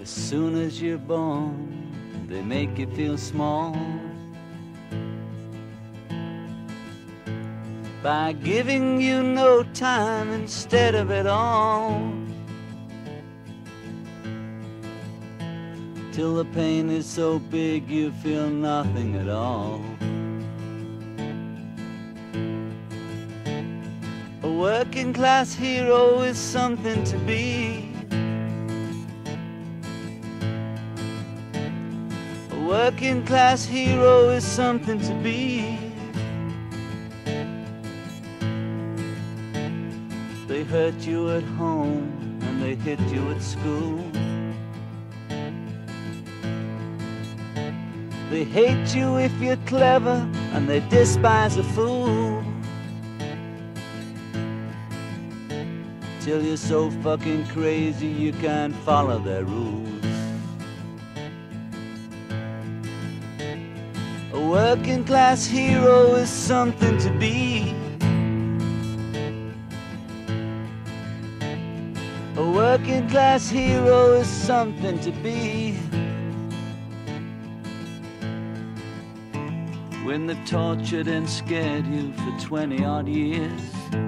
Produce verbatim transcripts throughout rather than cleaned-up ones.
soon as you're born, they make you feel small by giving you no time instead of it all, till the pain is so big you feel nothing at all. A working class hero is something to be. A working class hero is something to be. They hurt you at home and they hit you at school. They hate you if you're clever and they despise a fool, till you're so fucking crazy you can't follow their rules. A working class hero is something to be. A working class hero is something to be. When they've tortured and scared you for twenty odd years,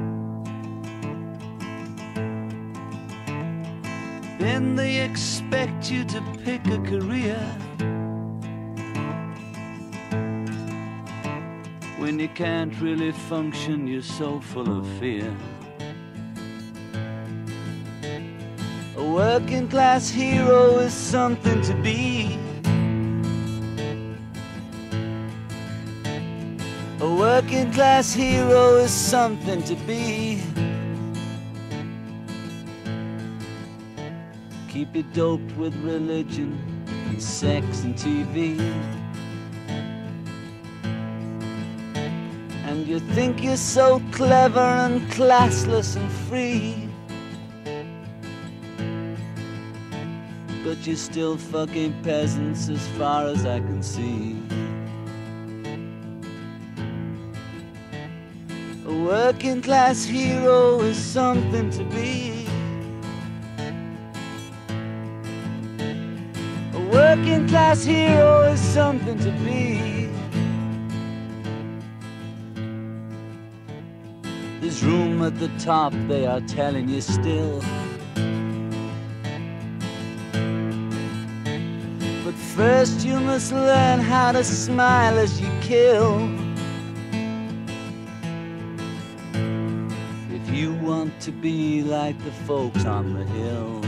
then they expect you to pick a career. When you can't really function, you're so full of fear. A working class hero is something to be. A working class hero is something to be. Keep you doped with religion and sex and T V, and you think you're so clever and classless and free, but you're still fucking peasants as far as I can see. A working class hero is something to be. A working class hero is something to be. There's room at the top, they are telling you still, but first you must learn how to smile as you kill. You want to be like the folks on the hill.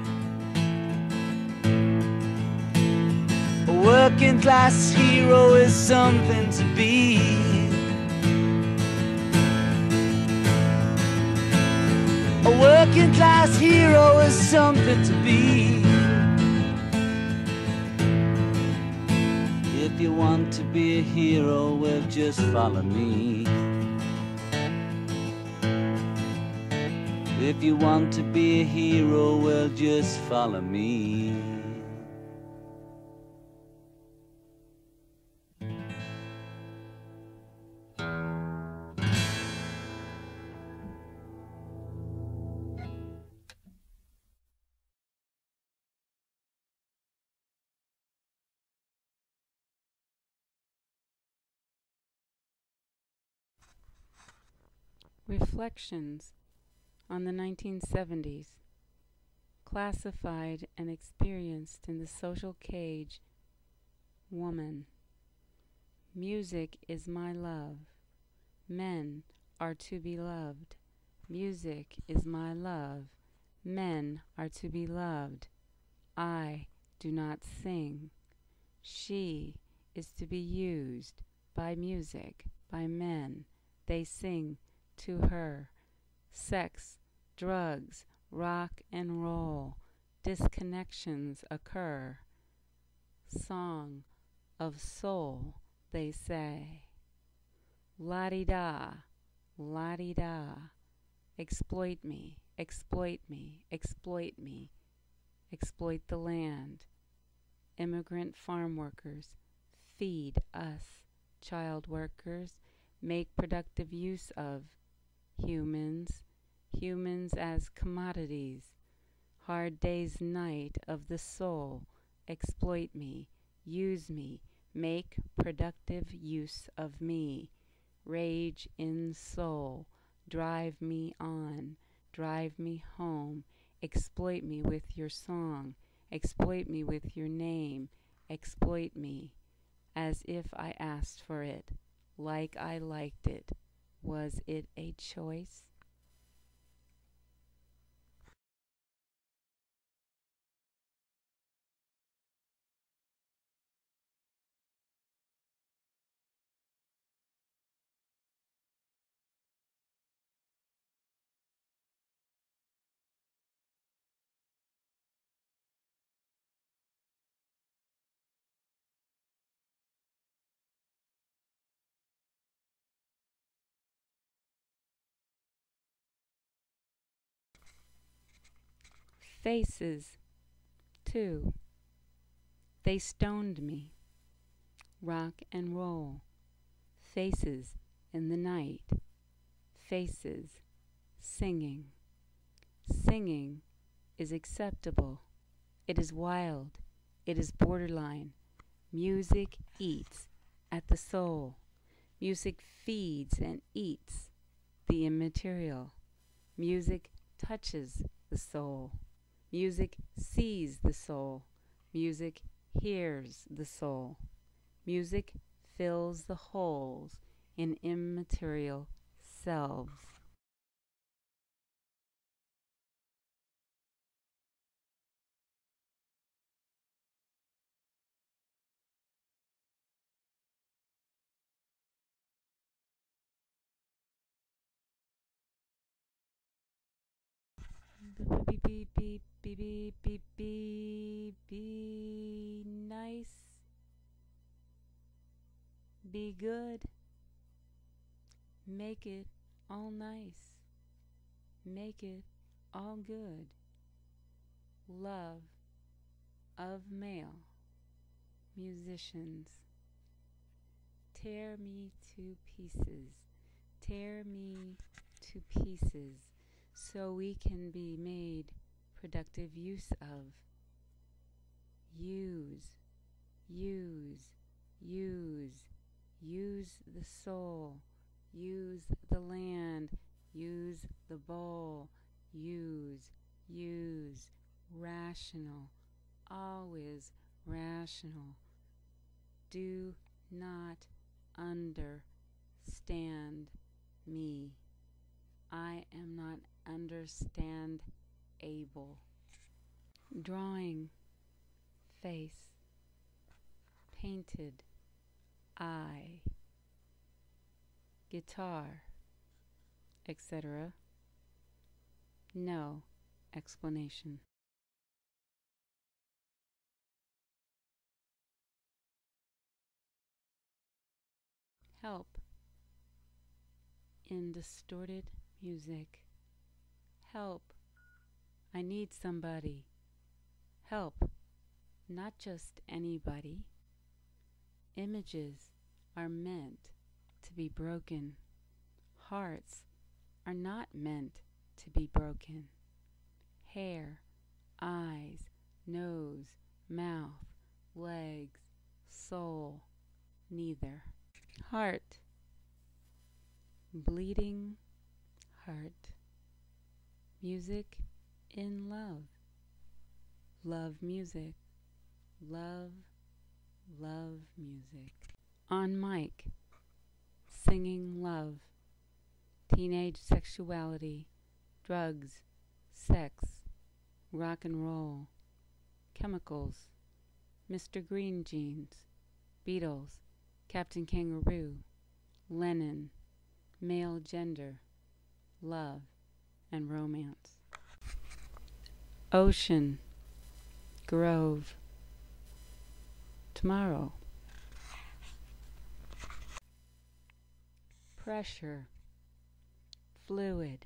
A working class hero is something to be. A working class hero is something to be. If you want to be a hero, well, just follow me. If you want to be a hero, well, just follow me. Reflections on the nineteen seventies, classified and experienced in the social cage. Woman. Music is my love. Men are to be loved. Music is my love. Men are to be loved. I do not sing. She is to be used by music, by men. They sing to her. Sex, drugs, rock and roll, disconnections occur. Song of soul, they say. La-di-da, la-di-da. Exploit me, exploit me, exploit me. Exploit the land. Immigrant farm workers, feed us. Child workers, make productive use of. Humans, humans as commodities. Hard day's night of the soul, exploit me, use me, make productive use of me. Rage in soul, drive me on, drive me home, exploit me with your song, exploit me with your name, exploit me, as if I asked for it, like I liked it. Was it a choice? Faces, too. They stoned me. Rock and roll. Faces in the night. Faces singing. Singing is acceptable. It is wild. It is borderline. Music eats at the soul. Music feeds and eats the immaterial. Music touches the soul. Music sees the soul. Music hears the soul. Music fills the holes in immaterial selves. Be, be, be, be, be, be, be, be nice. Be good. Make it all nice. Make it all good. Love of male musicians. Tear me to pieces. Tear me to pieces. So we can be made productive use of. Use, use, use, use the soul, use the land, use the bowl, use, use, rational, always rational. Do not understand me. I am not understand able. Drawing, face, painted, eye, guitar, et cetera. No explanation. Help in distorted music. Help. I need somebody. Help. Not just anybody. Images are meant to be broken. Hearts are not meant to be broken. Hair, eyes, nose, mouth, legs, soul, neither. Heart. Bleeding heart. Music in love. Love music. Love, love music. On mic. Singing love. Teenage sexuality. Drugs. Sex. Rock and roll. Chemicals. Mister Green Jeans. Beatles. Captain Kangaroo. Lennon. Male gender. Love and romance. Ocean. Grove. Tomorrow. Pressure. Fluid.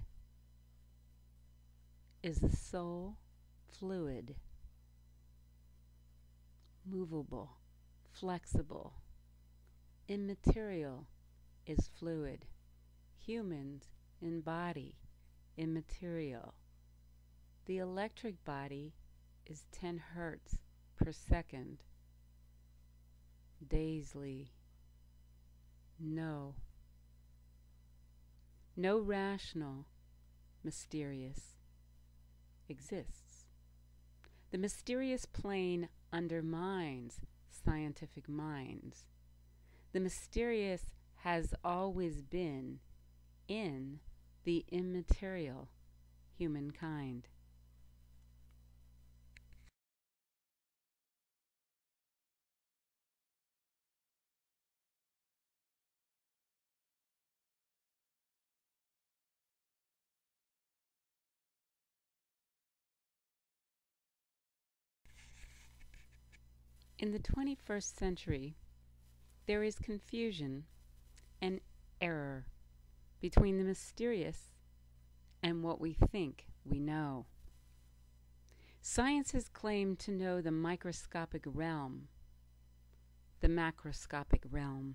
Is the soul fluid? Movable. Flexible. Immaterial is fluid. Humans embody immaterial. The electric body is ten hertz per second. Dazedly. No. No rational, mysterious exists. The mysterious plane undermines scientific minds. The mysterious has always been in the immaterial humankind. In the twenty-first century, there is confusion and error between the mysterious and what we think we know. Science has claimed to know the microscopic realm, the macroscopic realm.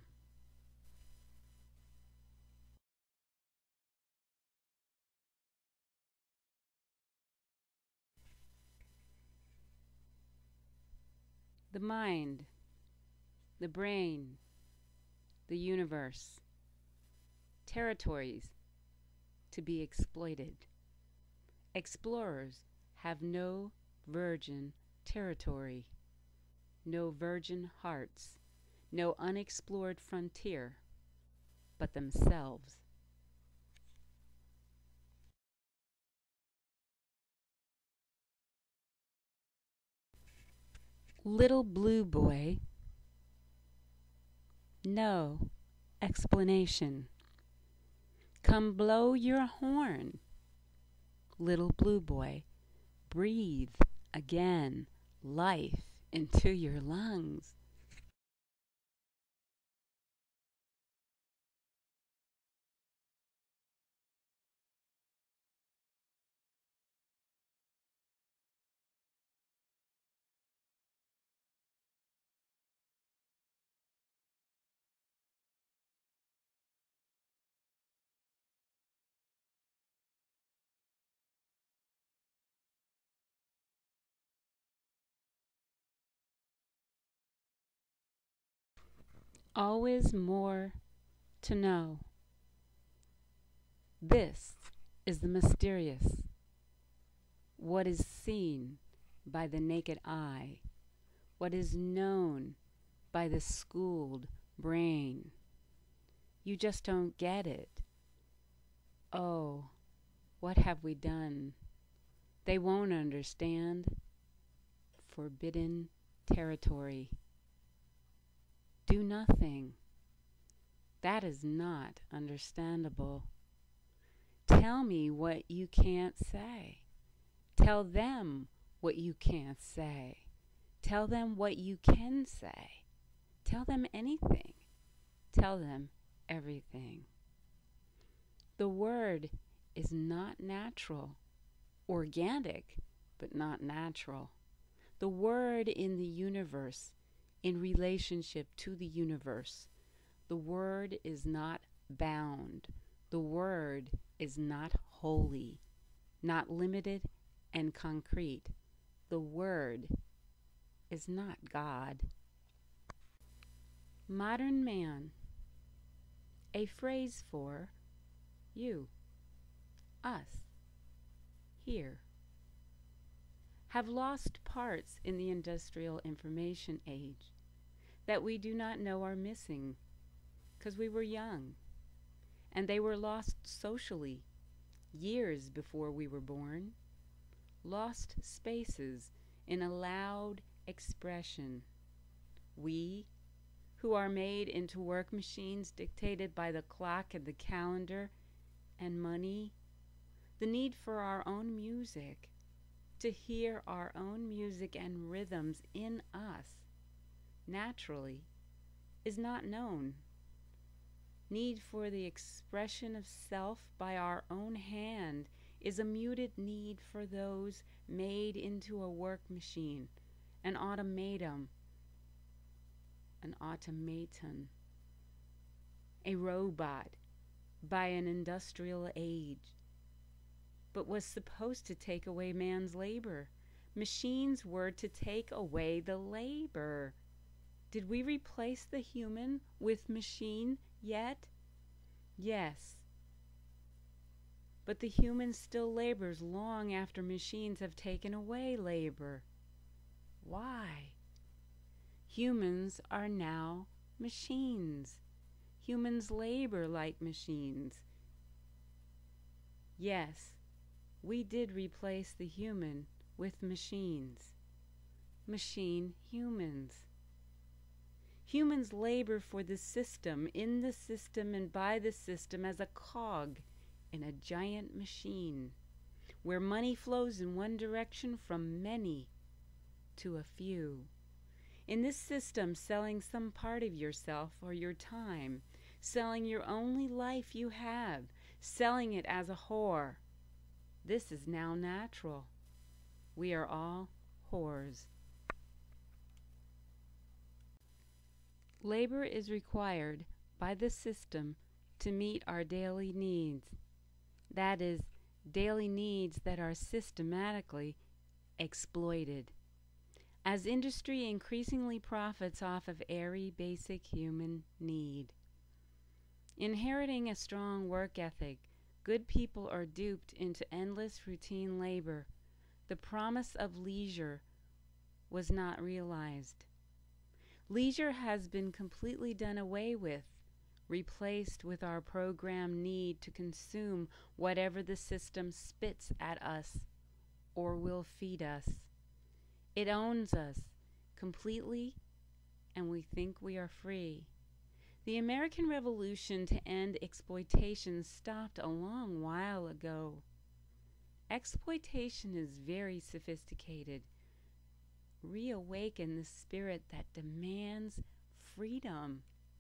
The mind, the brain, the universe, territories to be exploited. Explorers have no virgin territory, no virgin hearts, no unexplored frontier, but themselves. Little blue boy, no explanation. Come blow your horn. Little blue boy, breathe again life into your lungs. Always more to know. This is the mysterious, what is seen by the naked eye, what is known by the schooled brain. You just don't get it. Oh, what have we done? They won't understand. Forbidden territory. Do nothing. That is not understandable. Tell me what you can't say. Tell them what you can't say. Tell them what you can say. Tell them anything. Tell them everything. The word is not natural. Organic, but not natural. The word in the universe, in relationship to the universe. The word is not bound. The word is not holy, not limited and concrete. The word is not God. Modern man, a phrase for you, us, here, have lost parts in the industrial information age that we do not know are missing because we were young, and they were lost socially years before we were born, lost spaces in a loud expression. We, who are made into work machines dictated by the clock and the calendar and money, the need for our own music, to hear our own music and rhythms in us naturally, is not known. Need for the expression of self by our own hand is a muted need for those made into a work machine, an automatum, an automaton, a robot by an industrial age. but was supposed to take away man's labor. Machines were to take away the labor. Did we replace the human with machine yet? Yes. But the human still labors long after machines have taken away labor. Why? Humans are now machines. Humans labor like machines. Yes, we did replace the human with machines. Machine humans. Humans labor for the system, in the system and by the system as a cog in a giant machine, where money flows in one direction from many to a few. In this system, selling some part of yourself or your time, selling your only life you have, selling it as a whore. This is now natural. We are all whores. Labor is required by the system to meet our daily needs. That is, daily needs that are systematically exploited. As industry increasingly profits off of airy, basic human need. Inheriting a strong work ethic, good people are duped into endless routine labor. The promise of leisure was not realized. Leisure has been completely done away with, replaced with our programmed need to consume whatever the system spits at us or will feed us. It owns us completely, and we think we are free. The American Revolution to end exploitation stopped a long while ago. Exploitation is very sophisticated. Reawaken the spirit that demands freedom.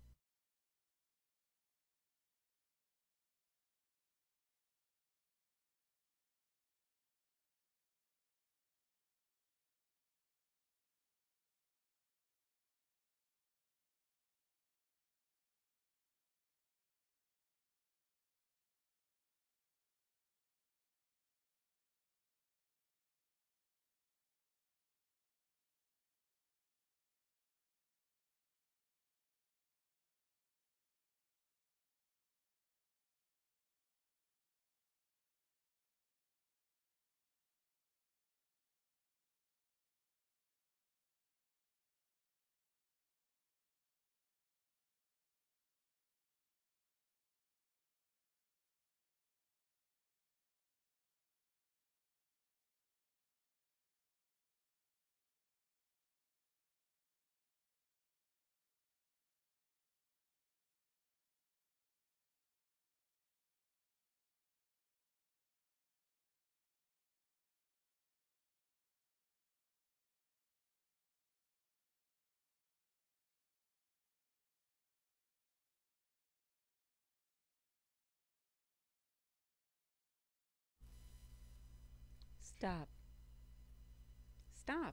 Stop. Stop.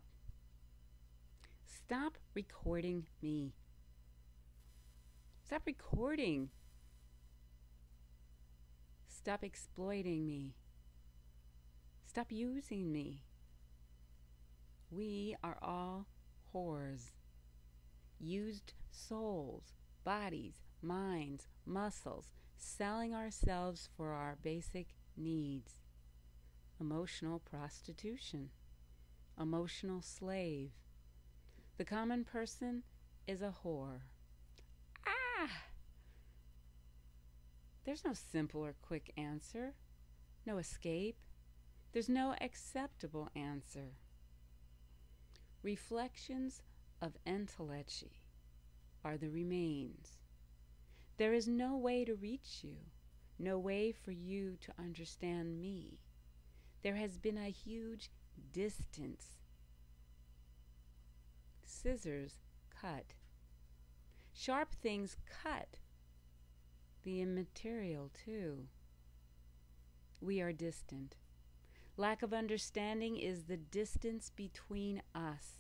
Stop recording me. Stop recording. Stop exploiting me. Stop using me. We are all whores. Used souls, bodies, minds, muscles, selling ourselves for our basic needs. Emotional prostitution. Emotional slave. The common person is a whore. Ah! There's no simple or quick answer. No escape. There's no acceptable answer. Reflections of entelechy are the remains. There is no way to reach you, no way for you to understand me. There has been a huge distance. Scissors cut. Sharp things cut. The immaterial, too. We are distant. Lack of understanding is the distance between us.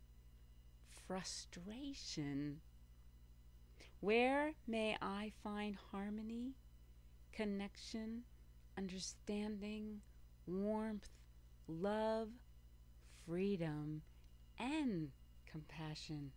Frustration. Where may I find harmony, connection, understanding, warmth, love, freedom, and compassion.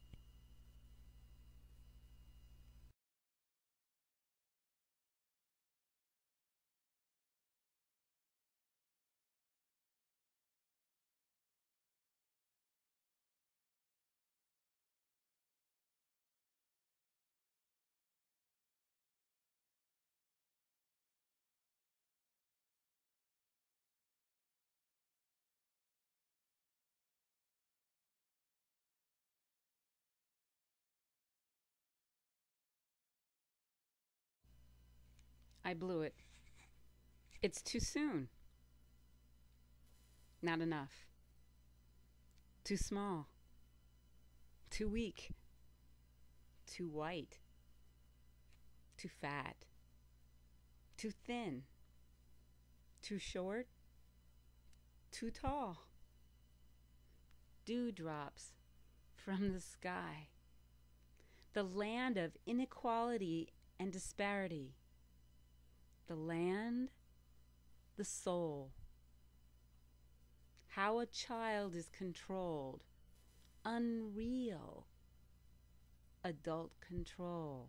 I blew it. It's too soon. Not enough. Too small. Too weak. Too white. Too fat. Too thin. Too short. Too tall. Dewdrops from the sky. The land of inequality and disparity. The land, the soul. How a child is controlled. Unreal. Adult control.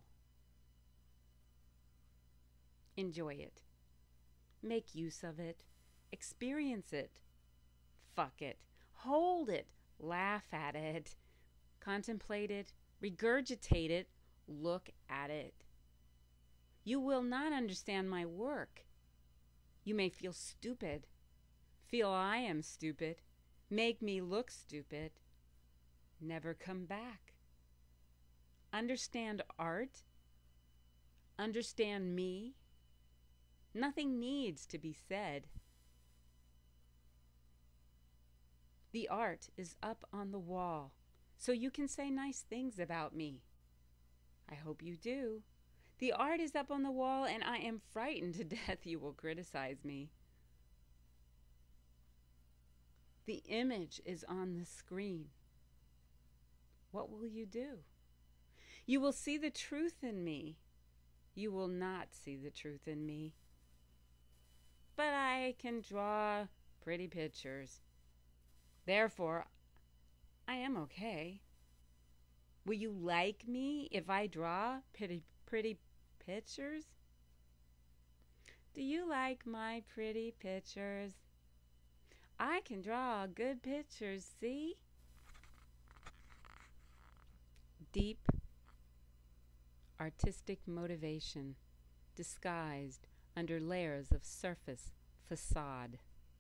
Enjoy it. Make use of it. Experience it. Fuck it. Hold it. Laugh at it. Contemplate it. Regurgitate it. Look at it. You will not understand my work. You may feel stupid. Feel I am stupid. Make me look stupid. Never come back. Understand art. Understand me. Nothing needs to be said. The art is up on the wall, so you can say nice things about me. I hope you do. The art is up on the wall, and I am frightened to death you will criticize me. The image is on the screen. What will you do? You will see the truth in me. You will not see the truth in me. But I can draw pretty pictures. Therefore, I am okay. Will you like me if I draw pretty, pretty pictures? Do you like my pretty pictures? I can draw good pictures, see? Deep artistic motivation disguised under layers of surface facade.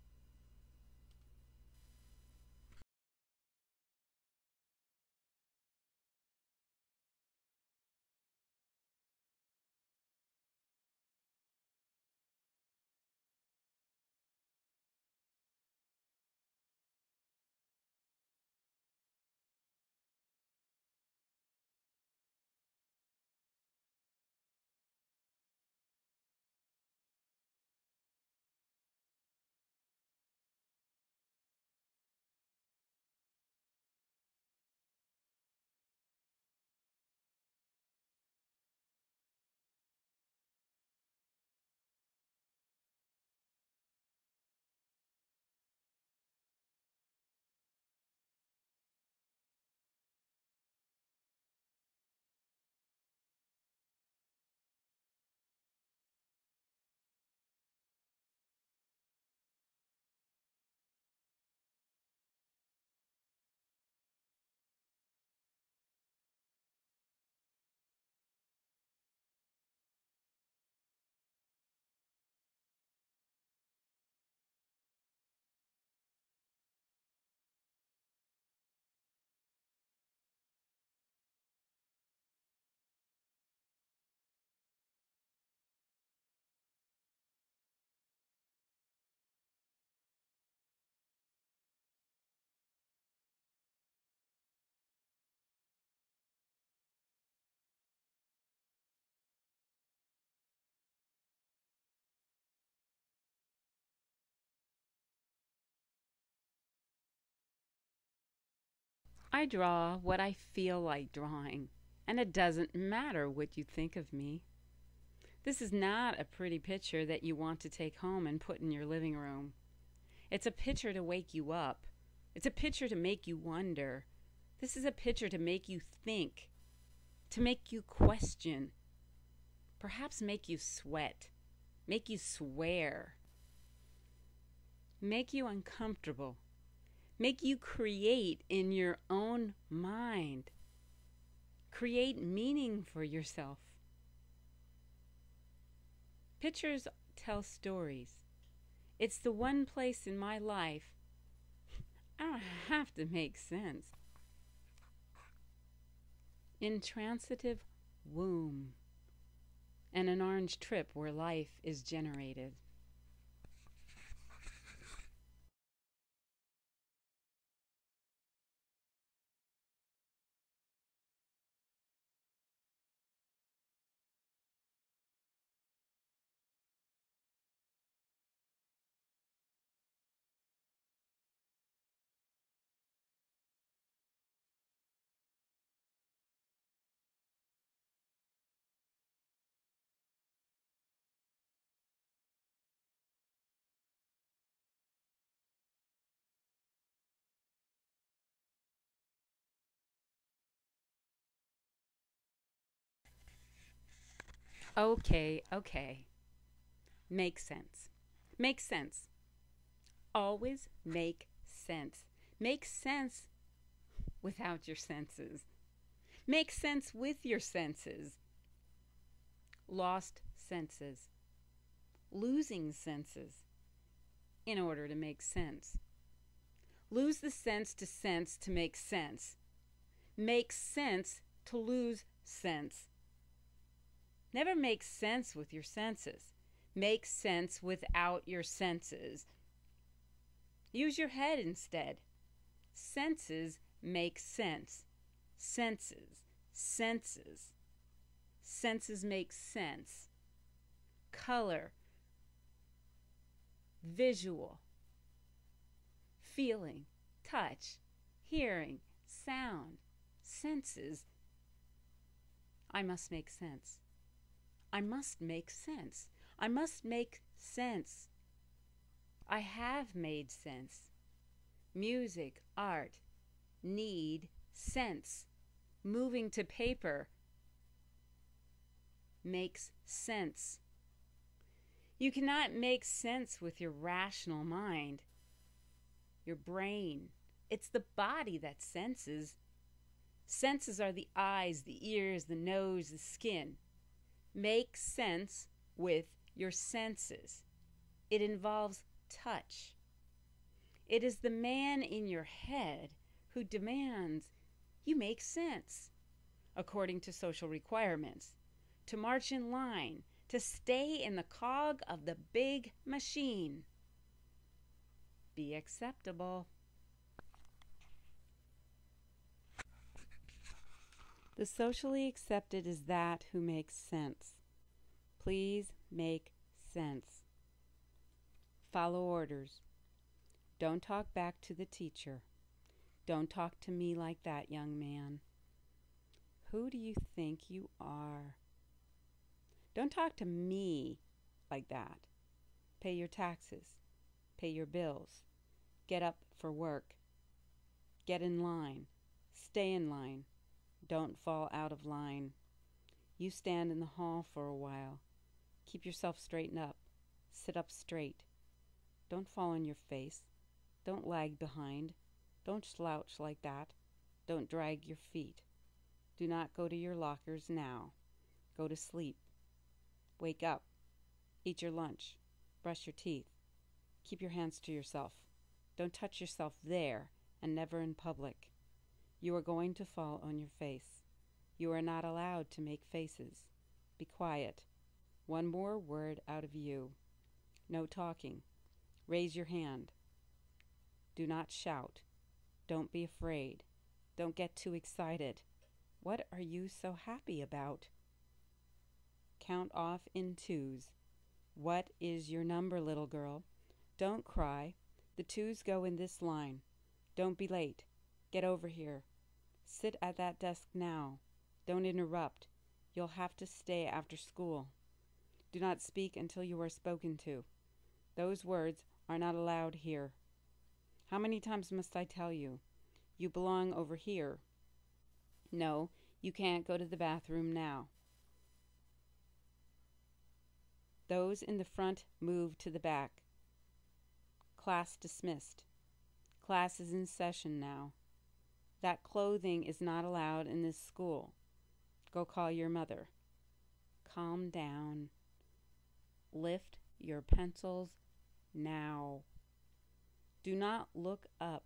I draw what I feel like drawing, and it doesn't matter what you think of me. This is not a pretty picture that you want to take home and put in your living room. It's a picture to wake you up. It's a picture to make you wonder. This is a picture to make you think, to make you question, perhaps make you sweat, make you swear, make you uncomfortable, make you create in your own mind, create meaning for yourself. Pictures tell stories. It's the one place in my life I don't have to make sense. Intransitive womb and an orange trip where life is generated. Okay, okay. Make sense. Make sense. Always make sense. Make sense without your senses. Make sense with your senses. Lost senses. Losing senses in order to make sense. Lose the sense to sense to make sense. Make sense to lose sense. Never make sense with your senses. Make sense without your senses. Use your head instead. Senses make sense. Senses. Senses. Senses make sense. Color. Visual. Feeling. Touch. Hearing. Sound. Senses. I must make sense. I must make sense. I must make sense. I have made sense. Music, art, need, sense. Moving to paper makes sense. You cannot make sense with your rational mind, your brain. It's the body that senses. Senses are the eyes, the ears, the nose, the skin. Make sense with your senses. It involves touch. It is the man in your head who demands you make sense according to social requirements, to march in line, to stay in the cog of the big machine. Be acceptable. The socially accepted is that who makes sense. Please make sense. Follow orders. Don't talk back to the teacher. Don't talk to me like that, young man. Who do you think you are? Don't talk to me like that. Pay your taxes. Pay your bills. Get up for work. Get in line. Stay in line. Don't fall out of line. You stand in the hall for a while. Keep yourself straightened up. Sit up straight. Don't fall on your face. Don't lag behind. Don't slouch like that. Don't drag your feet. Do not go to your lockers now. Go to sleep. Wake up. Eat your lunch. Brush your teeth. Keep your hands to yourself. Don't touch yourself there, and never in public. You are going to fall on your face. You are not allowed to make faces. Be quiet. One more word out of you. No talking. Raise your hand. Do not shout. Don't be afraid. Don't get too excited. What are you so happy about? Count off in twos. What is your number, little girl? Don't cry. The twos go in this line. Don't be late. Get over here. Sit at that desk now. Don't interrupt. You'll have to stay after school. Do not speak until you are spoken to. Those words are not allowed here. How many times must I tell you? You belong over here. No, you can't go to the bathroom now. Those in the front move to the back. Class dismissed. Class is in session now. That clothing is not allowed in this school. Go call your mother. Calm down. Lift your pencils now. Do not look up.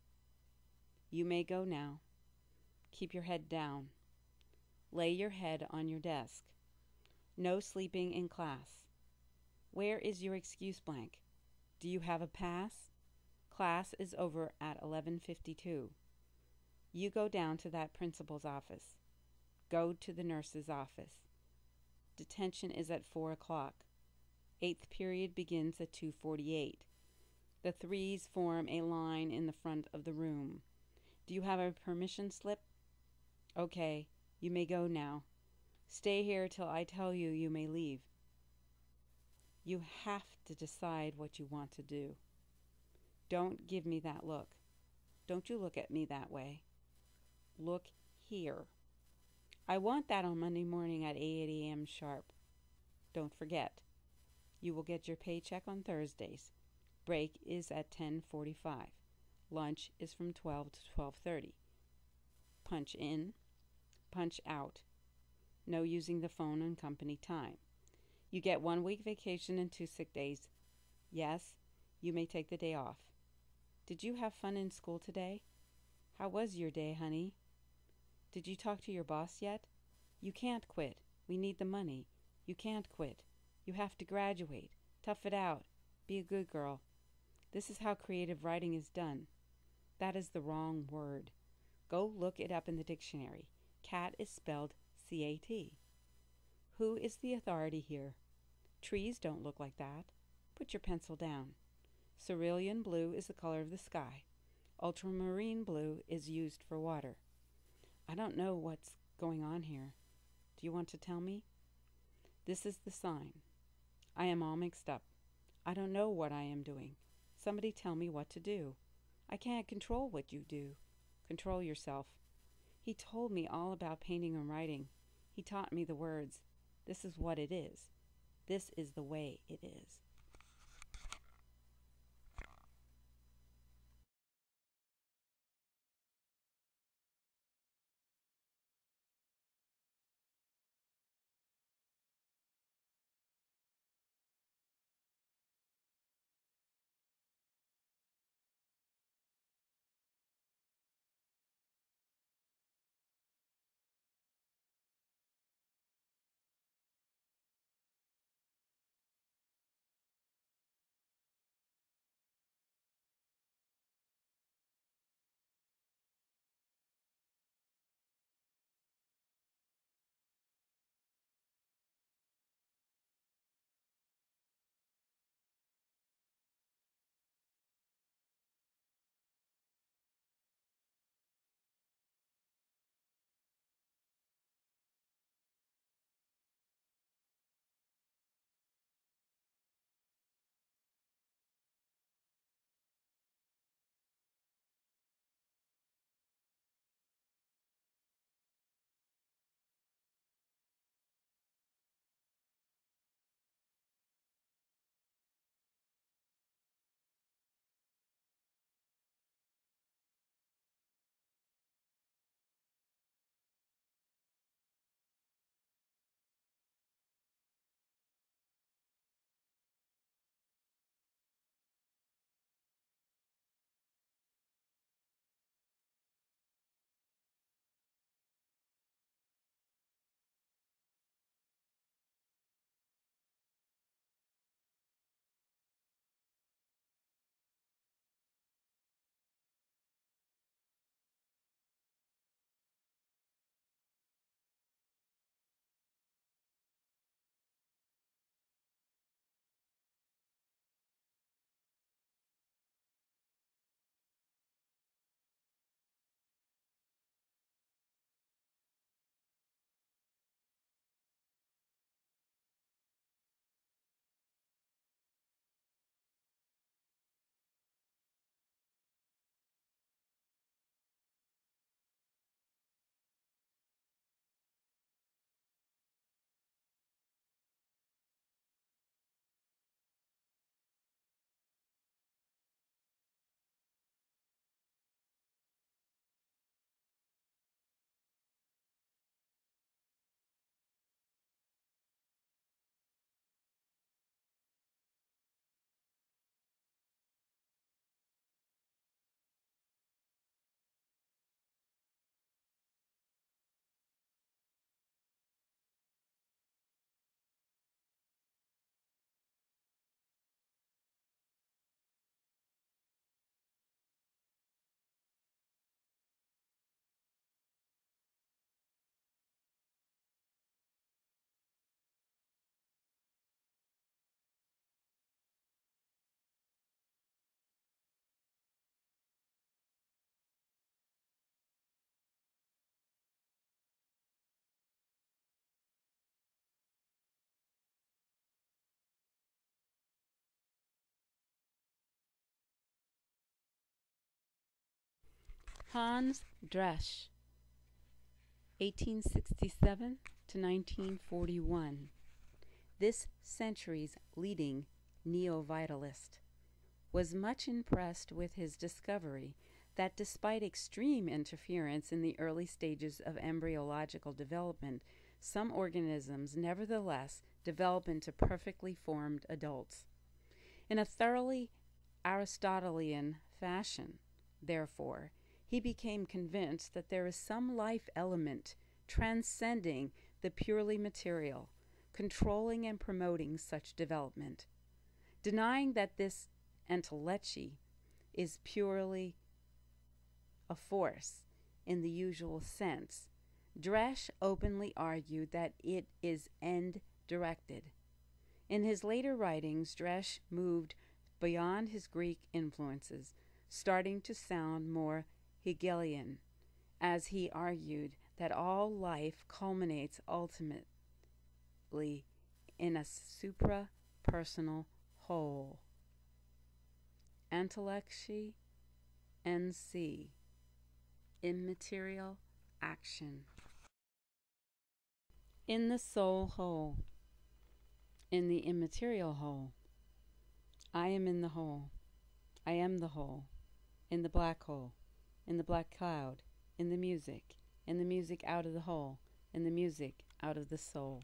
You may go now. Keep your head down. Lay your head on your desk. No sleeping in class. Where is your excuse blank? Do you have a pass? Class is over at eleven fifty-two. You go down to that principal's office. Go to the nurse's office. Detention is at four o'clock. Eighth period begins at two forty-eight. The threes form a line in the front of the room. Do you have a permission slip? Okay, you may go now. Stay here till I tell you you may leave. You have to decide what you want to do. Don't give me that look. Don't you look at me that way. Look here. I want that on Monday morning at eight a.m. sharp. Don't forget. You will get your paycheck on Thursdays. Break is at ten forty-five. Lunch is from twelve to twelve thirty. Punch in, punch out. No using the phone on company time. You get one week vacation and two sick days. Yes, you may take the day off. Did you have fun in school today? How was your day, honey? Did you talk to your boss yet? You can't quit. We need the money. You can't quit. You have to graduate. Tough it out. Be a good girl. This is how creative writing is done. That is the wrong word. Go look it up in the dictionary. Cat is spelled C A T. Who is the authority here? Trees don't look like that. Put your pencil down. Cerulean blue is the color of the sky. Ultramarine blue is used for water. I don't know what's going on here. Do you want to tell me? This is the sign. I am all mixed up. I don't know what I am doing. Somebody tell me what to do. I can't control what you do. Control yourself. He told me all about painting and writing. He taught me the words. This is what it is. This is the way it is. Hans Driesch, eighteen sixty-seven to nineteen forty-one, this century's leading neo-vitalist, was much impressed with his discovery that despite extreme interference in the early stages of embryological development, some organisms nevertheless develop into perfectly formed adults. In a thoroughly Aristotelian fashion, therefore, he became convinced that there is some life element transcending the purely material, controlling and promoting such development. Denying that this entelechy is purely a force in the usual sense, Driesch openly argued that it is end-directed. In his later writings, Driesch moved beyond his Greek influences, starting to sound more Hegelian, as he argued that all life culminates ultimately in a supra-personal whole. Entelechy, N C, immaterial action. In the soul whole, in the immaterial whole. I am in the whole. I am the whole. In the black hole. In the black cloud. In the music. In the music out of the whole. In the music out of the soul.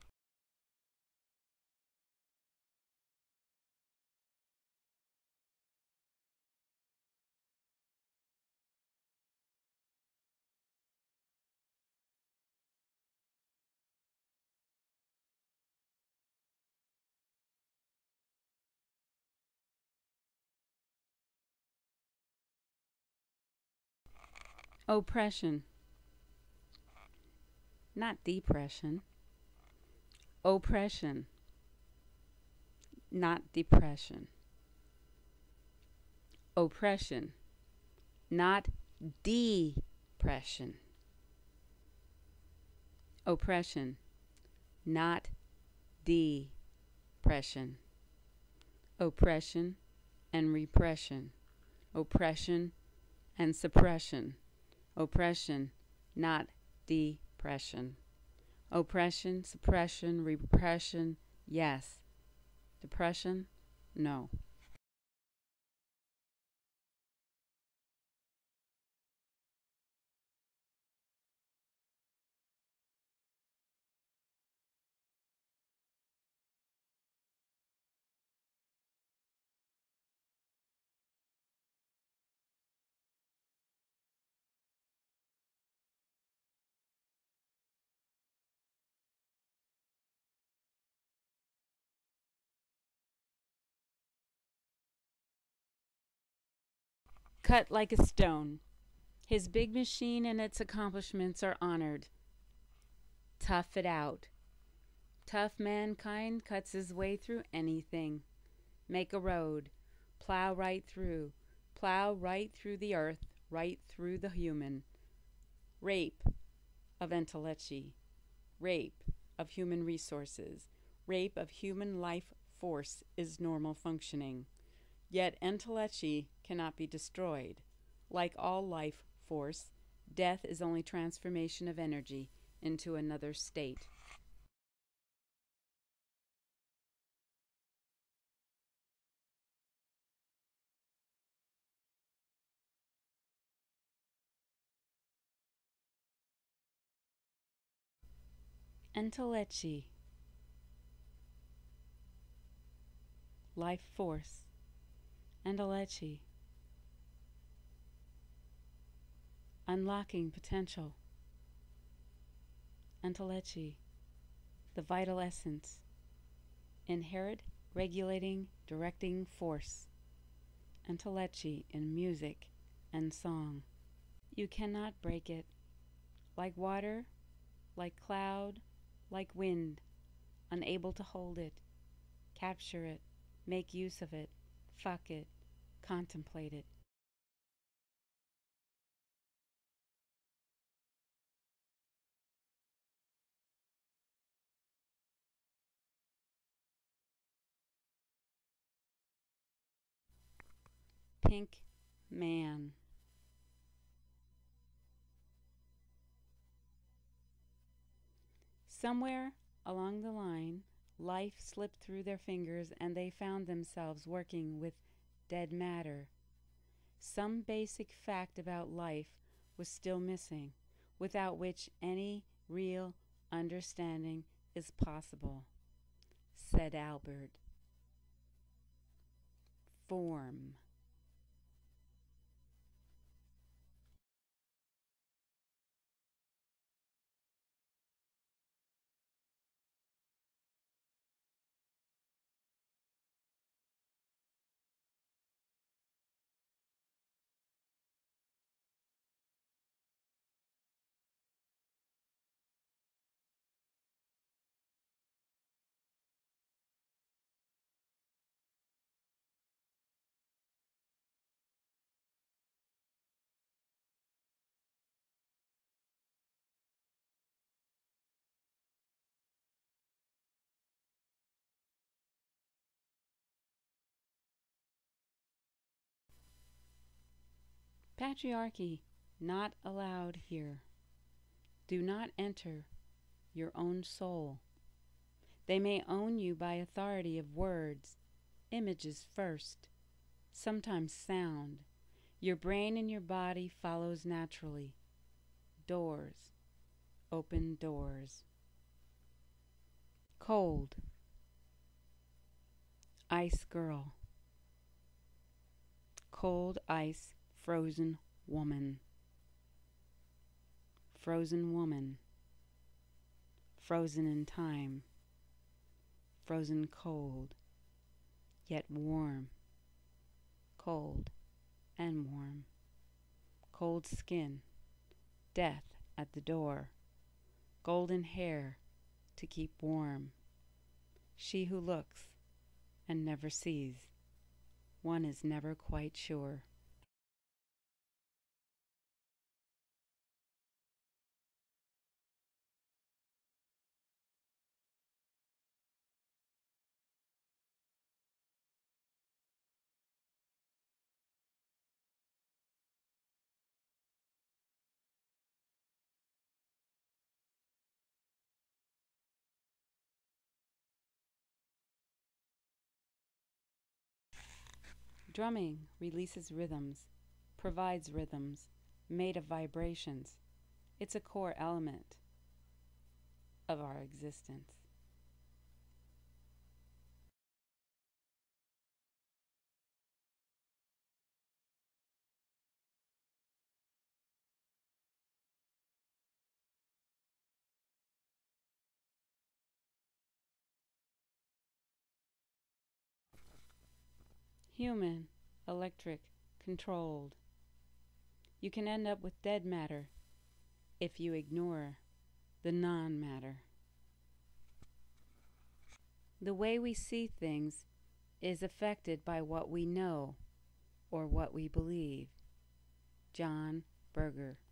Oppression, not depression. Oppression, not depression. Oppression, not depression. Oppression, not depression. Oppression and repression. Oppression and suppression. Oppression, not depression. Oppression, suppression, repression, yes. Depression, no. Cut like a stone. His big machine and its accomplishments are honored. Tough it out. Tough mankind cuts his way through anything. Make a road. Plow right through. Plow right through the earth, right through the human. Rape of entelechy. Rape of human resources. Rape of human life force is normal functioning. Yet entelechy cannot be destroyed. Like all life force, death is only transformation of energy into another state. Entelechy, life force. Entelechy, unlocking potential. Entelechy, the vital essence. Inherent regulating, directing force. Entelechy in music and song. You cannot break it. Like water, like cloud, like wind, unable to hold it, capture it, make use of it, fuck it, contemplate it. Pink man. Somewhere along the line, life slipped through their fingers and they found themselves working with dead matter. Some basic fact about life was still missing, without which any real understanding is possible, said Albert. Form. Patriarchy not allowed here. Do not enter your own soul. They may own you by authority of words, images first, sometimes sound. Your brain and your body follows naturally. Doors, open doors. Cold. Ice girl. Cold ice, frozen woman. Frozen woman. Frozen in time. Frozen cold, yet warm. Cold and warm. Cold skin. Death at the door. Golden hair to keep warm. She who looks and never sees. One is never quite sure. Drumming releases rhythms, provides rhythms, made of vibrations. It's a core element of our existence. Human, electric, controlled. You can end up with dead matter if you ignore the non-matter. The way we see things is affected by what we know or what we believe. John Berger.